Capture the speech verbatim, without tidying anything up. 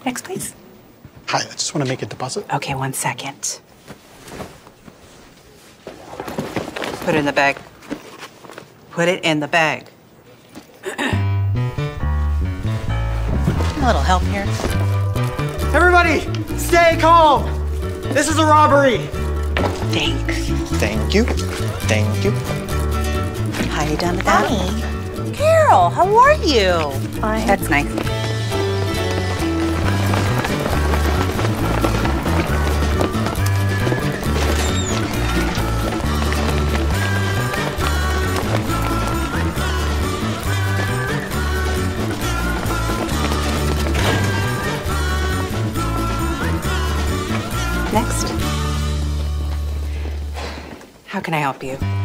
Next, please. Hi, I just want to make a deposit. Okay, one second. Put it in the bag. Put it in the bag. A little help here. Everybody, stay calm. This is a robbery. Thanks. Thank you. Thank you. How you done with that? Honey. Carol, how are you? Fine. That's nice. Next. How can I help you?